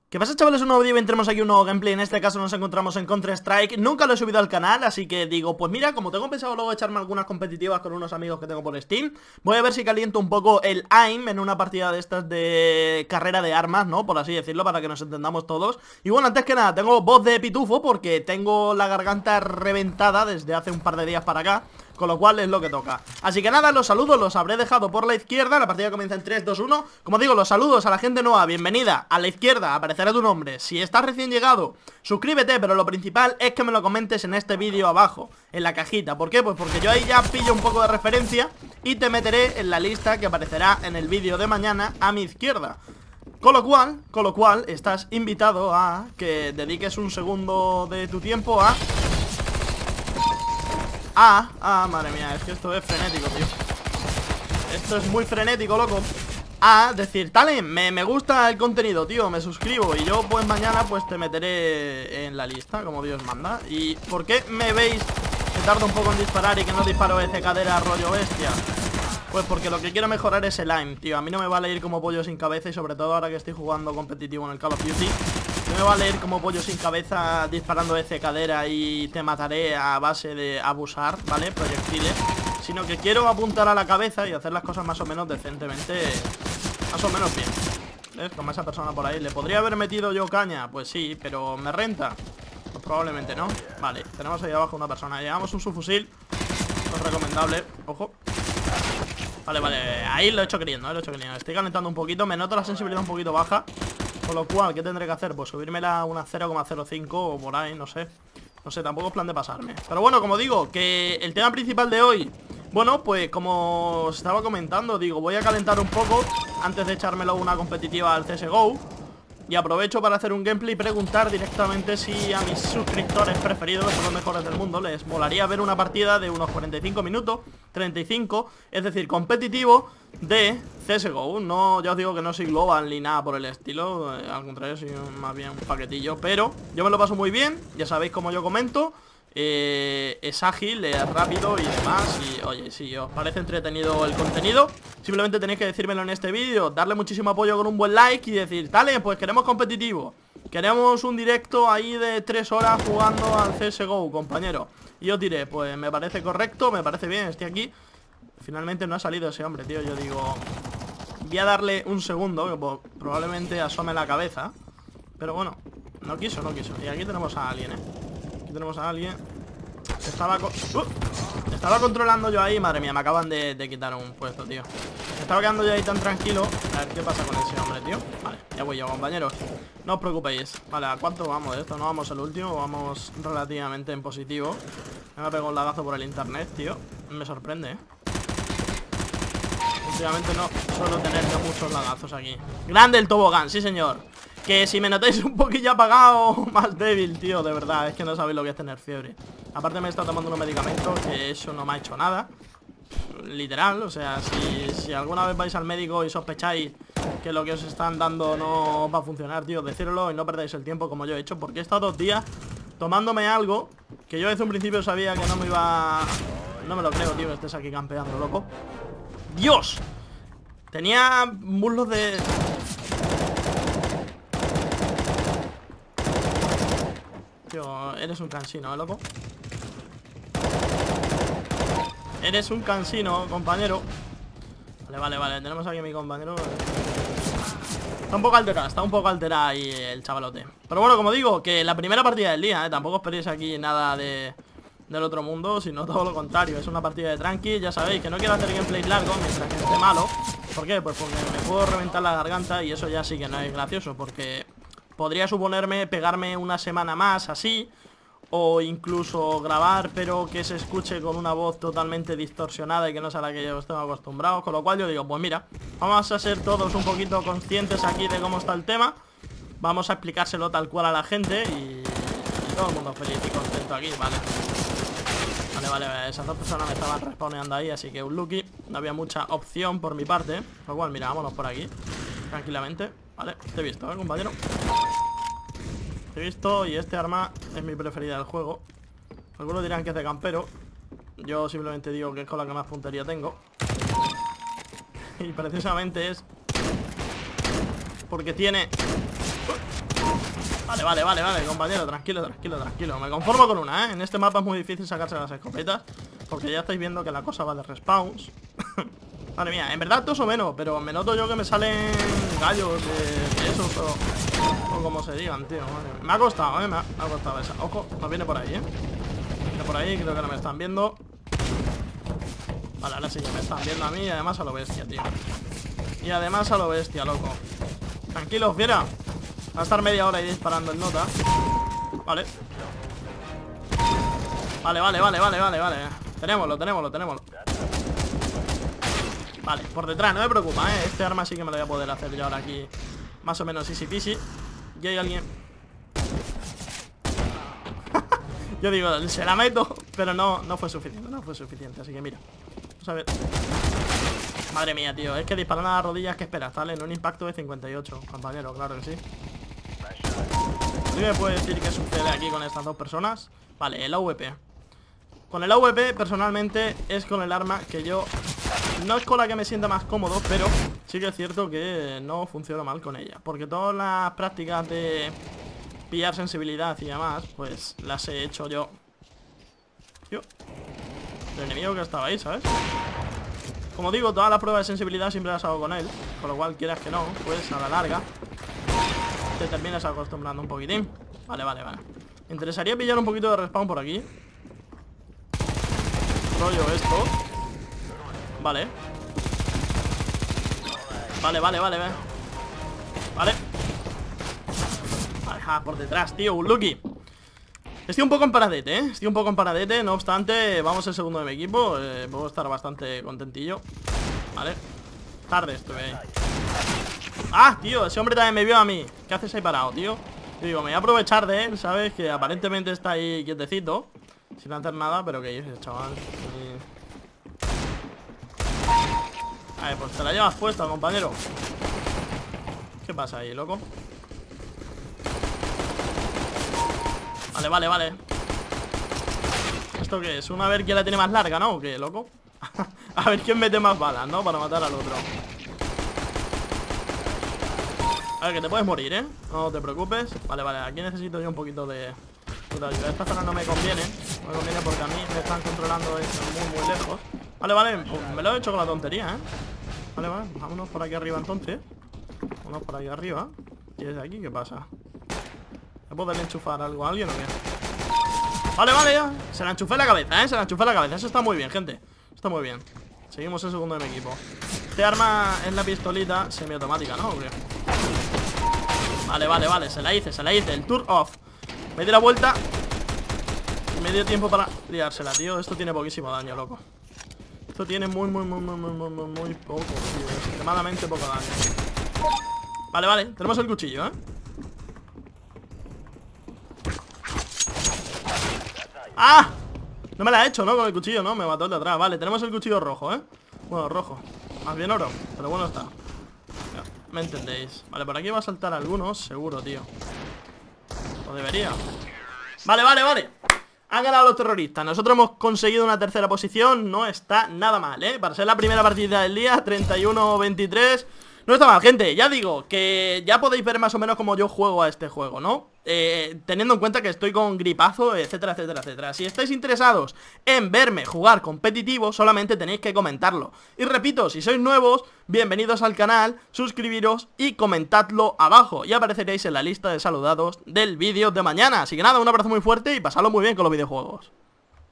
¿Qué pasa, chavales? Un nuevo vídeo y entremos aquí un nuevo gameplay. En este caso nos encontramos en Counter-Strike. Nunca lo he subido al canal, así que digo, pues mira, como tengo pensado luego echarme algunas competitivas con unos amigos que tengo por Steam, voy a ver si caliento un poco el aim en una partida de estas de carrera de armas, ¿no? Por así decirlo, para que nos entendamos todos. Y bueno, antes que nada, tengo voz de pitufo porque tengo la garganta reventada desde hace un par de días para acá, con lo cual es lo que toca. Así que nada, los saludos los habré dejado por la izquierda. La partida comienza en 3, 2, 1. Como digo, los saludos a la gente nueva, bienvenida. A la izquierda aparecerá tu nombre. Si estás recién llegado, suscríbete, pero lo principal es que me lo comentes en este vídeo abajo, en la cajita. ¿Por qué? Pues porque yo ahí ya pillo un poco de referencia y te meteré en la lista que aparecerá en el vídeo de mañana a mi izquierda. Con lo cual, estás invitado a que dediques un segundo de tu tiempo a... madre mía, es que esto es frenético, tío. Esto es muy frenético, loco. A decir, Talen, me gusta el contenido, tío, me suscribo. Y yo pues mañana pues te meteré en la lista, como Dios manda. ¿Y por qué me veis que tardo un poco en disparar y que no disparo de cadera rollo bestia? Pues porque lo que quiero mejorar es el aim, tío. A mí no me vale ir como pollo sin cabeza. Y sobre todo ahora que estoy jugando competitivo en el Call of Duty, no me vale ir como pollo sin cabeza disparando de cadera y te mataré a base de abusar, ¿vale? Proyectiles. Sino que quiero apuntar a la cabeza y hacer las cosas más o menos decentemente. Más o menos bien. ¿Ves? Como esa persona por ahí. ¿Le podría haber metido yo caña? Pues sí, pero ¿me renta? Pues probablemente no. Vale, tenemos ahí abajo una persona. Llevamos un subfusil. No es recomendable. Ojo. Vale, vale, ahí lo he hecho queriendo, Estoy calentando un poquito, me noto la sensibilidad un poquito baja. Con lo cual, ¿qué tendré que hacer? Pues subírmela a una 0,05 o por ahí, no sé. No sé, tampoco es plan de pasarme. Pero bueno, como digo, que el tema principal de hoy, bueno, pues como os estaba comentando, digo, voy a calentar un poco antes de echármelo una competitiva al CSGO. Y aprovecho para hacer un gameplay y preguntar directamente si a mis suscriptores preferidos, que son los mejores del mundo, les molaría ver una partida de unos 45 minutos, 35, es decir, competitivo de CSGO. No, ya os digo que no soy global ni nada por el estilo, al contrario, soy más bien un paquetillo, pero yo me lo paso muy bien, ya sabéis como yo comento. Es ágil, es rápido y demás. Y oye, si os parece entretenido el contenido, simplemente tenéis que decírmelo en este vídeo, darle muchísimo apoyo con un buen like y decir, dale, pues queremos competitivo, queremos un directo ahí de 3 horas jugando al CSGO, compañero. Y os diré, pues me parece correcto, me parece bien, estoy aquí. Finalmente no ha salido ese hombre, tío. Yo digo, voy a darle un segundo, que probablemente asome la cabeza. Pero bueno, no quiso. Y aquí tenemos a alguien, Aquí tenemos a alguien. Estaba controlando yo ahí. Madre mía, me acaban de quitar un puesto, tío. Estaba quedando yo ahí tan tranquilo. A ver qué pasa con ese hombre, tío. Vale, ya voy yo, compañeros. No os preocupéis. Vale, ¿a cuánto vamos de esto? No vamos al último, vamos relativamente en positivo. Me ha pegado un lagazo por el internet, tío. Me sorprende, Últimamente no suelo tener yo muchos lagazos aquí. Grande el tobogán, sí señor. Que si me notáis un poquillo apagado, más débil, tío, de verdad, es que no sabéis lo que es tener fiebre. Aparte me he estado tomando unos medicamentos, que eso no me ha hecho nada. Literal, o sea, si alguna vez vais al médico y sospecháis que lo que os están dando no va a funcionar, tío, decíroslo y no perdáis el tiempo como yo he hecho. Porque he estado 2 días tomándome algo que yo desde un principio sabía que no me iba... No me lo creo, tío, que estés aquí campeando, loco. ¡Dios! Tenía muslos de... Tío, eres un cansino, loco. Eres un cansino, compañero. Vale, tenemos aquí a mi compañero. Está un poco alterado ahí el chavalote. Pero bueno, como digo, que la primera partida del día, tampoco esperéis aquí nada del otro mundo, sino todo lo contrario. Es una partida de tranqui, ya sabéis que no quiero hacer gameplays largos mientras que esté malo. ¿Por qué? Pues porque me puedo reventar la garganta y eso ya sí que no es gracioso, porque podría suponerme pegarme una semana más así, o incluso grabar pero que se escuche con una voz totalmente distorsionada y que no sea la que yo estoy acostumbrado. Con lo cual yo digo, pues mira, vamos a ser todos un poquito conscientes aquí de cómo está el tema. Vamos a explicárselo tal cual a la gente y todo el mundo feliz y contento aquí, Vale, esas 2 personas me estaban respawneando ahí, así que un lucky. No había mucha opción por mi parte. Por lo cual, mira, vámonos por aquí tranquilamente. Vale, te he visto, compañero. Te he visto y este arma es mi preferida del juego. Algunos dirán que es de campero. Yo simplemente digo que es con la que más puntería tengo. Y precisamente es porque tiene Vale, compañero, tranquilo. Me conformo con una, En este mapa es muy difícil sacarse las escopetas, porque ya estáis viendo que la cosa va de respawns. Madre mía, en verdad toso menos, pero me noto yo que me salen gallos de esos o como se digan, tío. Madre. Me ha costado, me ha costado esa. Ojo, no viene por ahí, Viene por ahí, creo que no me están viendo. Vale, ahora sí que me están viendo a mí y además a lo bestia, tío. Y además a lo bestia, loco. Tranquilos, fiera. Va a estar media hora ahí disparando en nota. Vale. Vale. Tenémoslo. Vale, por detrás, no me preocupa, Este arma sí que me lo voy a poder hacer yo ahora aquí más o menos easy peasy. Y hay alguien. Yo digo, se la meto, pero no fue suficiente, así que mira. Vamos a ver. Madre mía, tío, es que disparan a las rodillas, ¿qué esperas? Sale en un impacto de 58, compañero, claro que sí. ¿Alguien me puede decir qué sucede aquí con estas dos personas? Vale, el AWP. Con el AWP, personalmente, es con el arma que yo... No es con la que me sienta más cómodo, pero sí que es cierto que no funciona mal con ella. Porque todas las prácticas de pillar sensibilidad y demás, pues las he hecho yo. Tío, el enemigo que estaba ahí, ¿sabes? Como digo, todas las pruebas de sensibilidad siempre las hago con él. Con lo cual, quieras que no, pues a la larga te terminas acostumbrando un poquitín. Vale. Me interesaría pillar un poquito de respawn por aquí. Rollo esto. Vale. Vale, por detrás, tío, un Lucky. Estoy un poco en paradete, no obstante, vamos el segundo de mi equipo. Puedo estar bastante contentillo. Vale. Tarde estuve ahí. Ah, tío, ese hombre también me vio a mí. ¿Qué haces ahí parado, tío? Yo digo, me voy a aprovechar de él, ¿sabes? Que aparentemente está ahí quietecito, sin hacer nada, pero ¿qué dices, chaval? A ver, pues te la llevas puesta, compañero. ¿Qué pasa ahí, loco? Vale. ¿Esto qué es? ¿Una a ver quién la tiene más larga, no? ¿O qué, loco? A ver quién mete más balas, ¿no? Para matar al otro. A ver, que te puedes morir, No te preocupes. Vale, aquí necesito yo un poquito de ayuda. Esta zona no me conviene. No me conviene porque a mí me están controlando desde muy lejos. Vale, pues me lo he hecho con la tontería, Vale, vámonos por aquí arriba entonces. Vámonos por aquí arriba. ¿Y desde aquí qué pasa? ¿Me puedo enchufar algo a alguien o qué? Vale, ya. Se la enchufé en la cabeza, Se la enchufé en la cabeza. Eso está muy bien, gente. Está muy bien. Seguimos el segundo de mi equipo. Este arma es la pistolita semiautomática, ¿no? Vale. Se la hice. El tour off. Me di la vuelta y me dio tiempo para liársela, tío. Esto tiene poquísimo daño, loco. Esto tiene muy poco, tío. Extremadamente poco daño. Vale. Tenemos el cuchillo, ¡Ah! No me la he hecho, ¿no? Con el cuchillo, ¿no? Me mató el de atrás. Vale, tenemos el cuchillo rojo, Bueno, rojo. Más bien oro, pero bueno está. Ya, me entendéis. Vale, por aquí va a saltar algunos, seguro, tío. O debería. Vale. Han ganado los terroristas. Nosotros hemos conseguido una tercera posición. No está nada mal, Para ser la primera partida del día, 31-23. No está mal, gente. Ya digo que ya podéis ver más o menos cómo yo juego a este juego, ¿no? Teniendo en cuenta que estoy con gripazo, etcétera. Si estáis interesados en verme jugar competitivo, solamente tenéis que comentarlo. Y repito, si sois nuevos, bienvenidos al canal, suscribiros y comentadlo abajo y apareceréis en la lista de saludados del vídeo de mañana. Así que nada, un abrazo muy fuerte y pasadlo muy bien con los videojuegos.